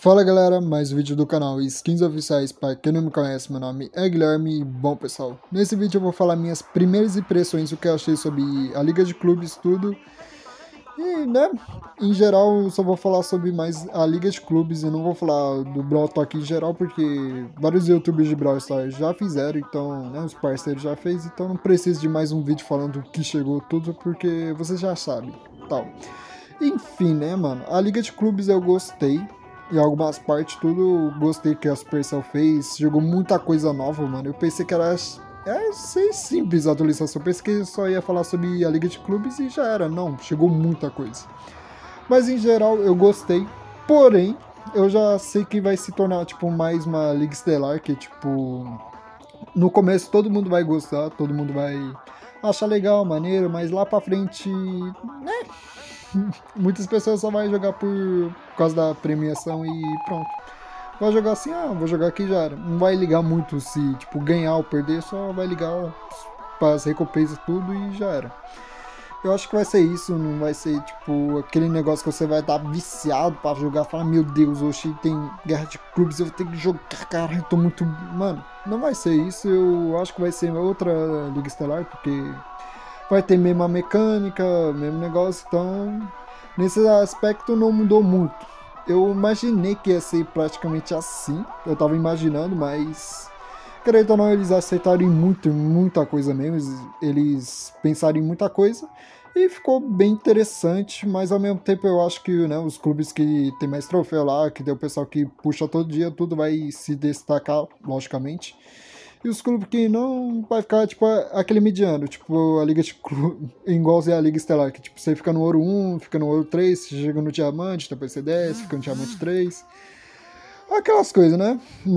Fala galera, mais um vídeo do canal Skins Oficiais. Para quem não me conhece, meu nome é Guilherme. E bom pessoal, nesse vídeo eu vou falar minhas primeiras impressões, o que eu achei sobre a Liga de Clubes, tudo. E né, em geral eu só vou falar sobre mais a Liga de Clubes e não vou falar do Brawl Talk em geral, porque vários youtubers de Brawl Stars já fizeram, então né, os parceiros já fez, então não preciso de mais um vídeo falando o que chegou tudo, porque você já sabe, tal. Enfim, né, mano, a Liga de Clubes eu gostei. E algumas partes, tudo gostei que a Supercell fez. Jogou muita coisa nova, mano. Eu pensei que era ser simples a atualização. Eu pensei que só ia falar sobre a Liga de Clubes e já era. Não, chegou muita coisa. Mas em geral eu gostei. Porém, eu já sei que vai se tornar tipo mais uma Liga Estelar. Que tipo, no começo todo mundo vai gostar, todo mundo vai achar legal, maneiro. Mas lá pra frente, né? Muitas pessoas só vai jogar por causa da premiação e pronto. Vai jogar assim, vou jogar aqui já era. Não vai ligar muito se, tipo, ganhar ou perder, só vai ligar para as recompensas tudo e já era. Eu acho que vai ser isso, não vai ser, tipo, aquele negócio que você vai estar viciado para jogar, falar, meu Deus, hoje tem guerra de clubes, eu vou ter que jogar, cara, eu tô muito... Mano, não vai ser isso, eu acho que vai ser outra Liga Estelar, porque vai ter mesma mecânica, mesmo negócio, então nesse aspecto não mudou muito. Eu imaginei que ia ser praticamente assim, eu tava imaginando, mas querendo ou não, eles aceitaram muita coisa mesmo, eles pensaram em muita coisa e ficou bem interessante, mas ao mesmo tempo eu acho que né, os clubes que tem mais troféu lá, que tem o pessoal que puxa todo dia, tudo vai se destacar, logicamente. E os clubes que não vai ficar, tipo, aquele mediano, tipo, a Liga de Clube, igualzinho a Liga Estelar, que tipo, você fica no Ouro 1, fica no Ouro 3, você chega no Diamante, depois você desce, fica no Diamante 3. Aquelas coisas, né?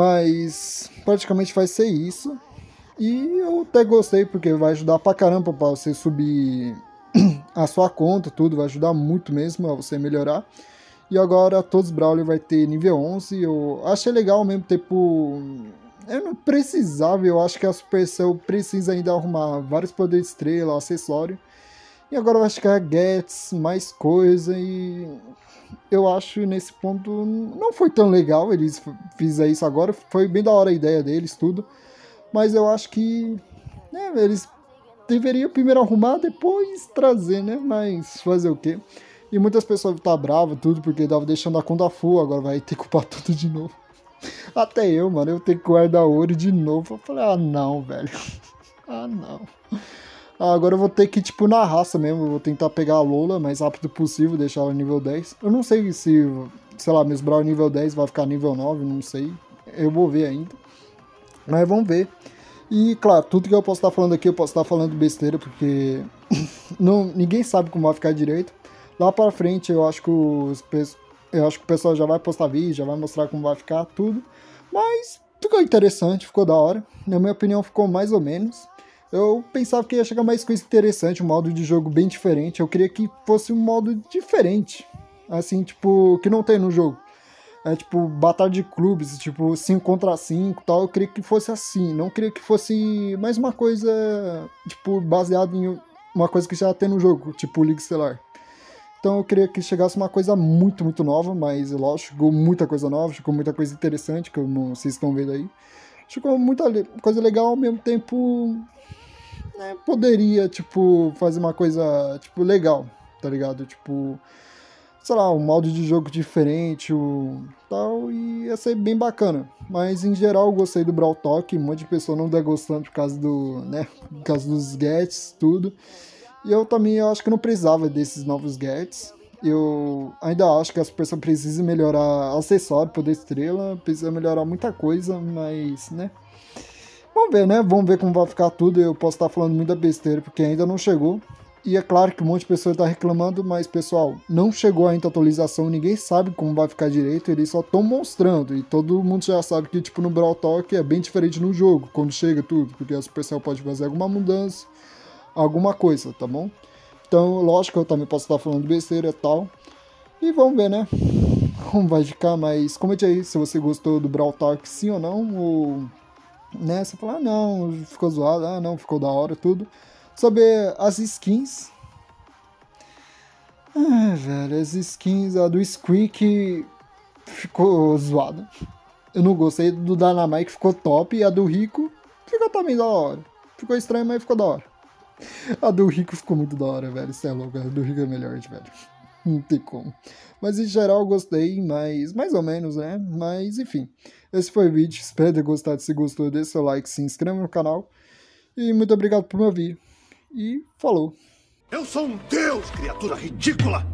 Mas praticamente vai ser isso. E eu até gostei, porque vai ajudar pra caramba pra você subir a sua conta, tudo, vai ajudar muito mesmo a você melhorar. E agora todos os Brawler vai ter nível 11, eu achei legal ao mesmo tempo. Eu não precisava, eu acho que a Supercell precisa ainda arrumar vários poderes de estrela, acessório. E agora vai ficar Gets, mais coisa e eu acho nesse ponto não foi tão legal eles fizeram isso agora, foi bem da hora a ideia deles, tudo. Mas eu acho que né, eles deveriam primeiro arrumar, depois trazer, né? Mas fazer o quê? E muitas pessoas tá brava tudo porque tava deixando a conta full, agora vai ter que upar tudo de novo. Até eu, mano, eu tenho que guardar ouro de novo. Eu falei, ah não, velho. Ah não. Agora eu vou ter que, tipo, na raça mesmo. Eu vou tentar pegar a Lola o mais rápido possível, deixar ela nível 10. Eu não sei se, sei lá, meus Brawl nível 10 vai ficar nível 9, não sei. Eu vou ver ainda. Mas vamos ver. E, claro, tudo que eu posso estar falando aqui, eu posso estar falando besteira, porque não, ninguém sabe como vai ficar direito. Lá pra frente, eu acho que eu acho que o pessoal já vai postar vídeo, já vai mostrar como vai ficar tudo. Mas ficou interessante, ficou da hora. Na minha opinião, ficou mais ou menos. Eu pensava que ia chegar mais coisa interessante, um modo de jogo bem diferente. Eu queria que fosse um modo diferente. Assim, tipo, que não tem no jogo. É tipo, batalha de clubes, tipo, 5 contra 5 e tal. Eu queria que fosse assim. Não queria que fosse mais uma coisa, tipo, baseada em uma coisa que já tem no jogo, tipo Liga Estelar. Então eu queria que chegasse uma coisa muito nova, mas lógico, chegou muita coisa nova, chegou muita coisa interessante, que eu não, vocês estão vendo aí. Chegou muita coisa legal, ao mesmo tempo, né, poderia, tipo, fazer uma coisa, tipo, legal, tá ligado? Tipo, sei lá, um modo de jogo diferente, tal, e ia ser bem bacana. Mas em geral eu gostei do Brawl Talk, um monte de pessoa não tá gostando por causa do, né, por causa dos gadgets, tudo. E eu também eu acho que não precisava desses novos gadgets. Eu ainda acho que a Supercell precisa melhorar acessório, poder estrela, precisa melhorar muita coisa, mas, né. Vamos ver, né? Vamos ver como vai ficar tudo. Eu posso estar falando muita besteira, porque ainda não chegou. E é claro que um monte de pessoas está reclamando, mas pessoal, não chegou ainda a atualização, ninguém sabe como vai ficar direito, eles só estão mostrando. E todo mundo já sabe que tipo no Brawl Talk é bem diferente no jogo, quando chega tudo, porque a Supercell pode fazer alguma mudança, alguma coisa, tá bom? Então, lógico, eu também posso estar falando besteira e tal. E vamos ver, né? Como vai ficar, mas comente aí se você gostou do Brawl Talk, sim ou não, ou né, você fala, ah não, ficou zoado, ah não, ficou da hora, tudo. Sobre as skins. Ah, velho, as skins, a do Squeak ficou zoado. Eu não gostei do Dynamite, ficou top, e a do Rico ficou também da hora. Ficou estranho, mas ficou da hora. A do Rico ficou muito da hora, velho. Isso é louco, a do Rico é melhor, velho. Não tem como. Mas em geral eu gostei, mas mais ou menos, né? Mas enfim, esse foi o vídeo. Espero ter gostado. Se gostou, deixa seu like, se inscreva no canal. E muito obrigado por me ouvir. E falou. Eu sou um deus, criatura ridícula!